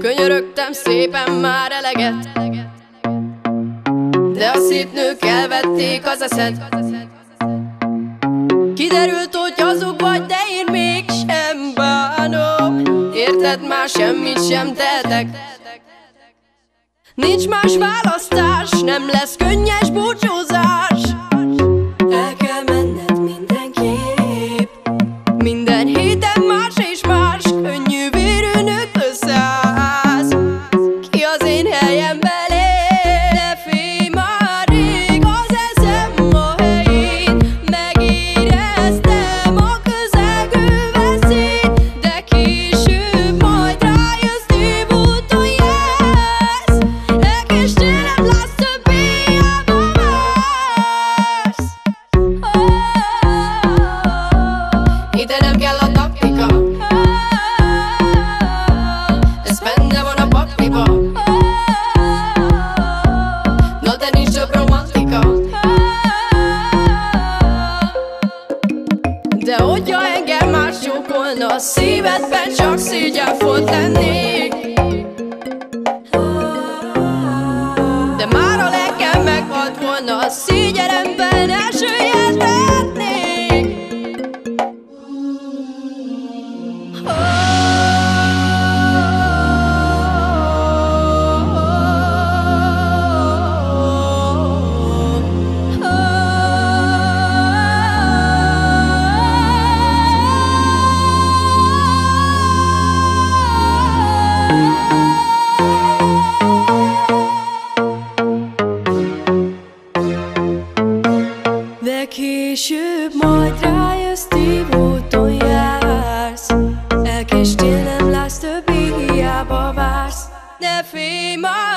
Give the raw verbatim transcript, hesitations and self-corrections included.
Könyörögtem szépen már eleget, de a szép nők elvették az eszed. Kiderült, hogy hazug vagy, de én mégsem bánom. Érted, már semmit sem tehetek. Nincs más választás, nem lesz könnyes búcsúzás. El kell menned mindenképp. Minden héten más és más könnyű vérű nőt összeállsz. Ki az én helyemben lép? De félj, már rég az eszem a helyén. Megéreztem a közelgő veszélyt, de később majd rájössz, tévúton jársz. Elkéstél, nem látsz többé, hiába vársz. Ide nem kell a taktika, ez benne van a pakliba. Na de nincs több romantika. De hogyha engem más csókolna, a szívedben csak szégyenfolt lennék. De már a lelkem meghalt volna, a szégyenemben elsüllyed lehetnék. De később majd rájössz, tévúton jársz. Elkéstél, nem látsz többé, hiába vársz. De félj, már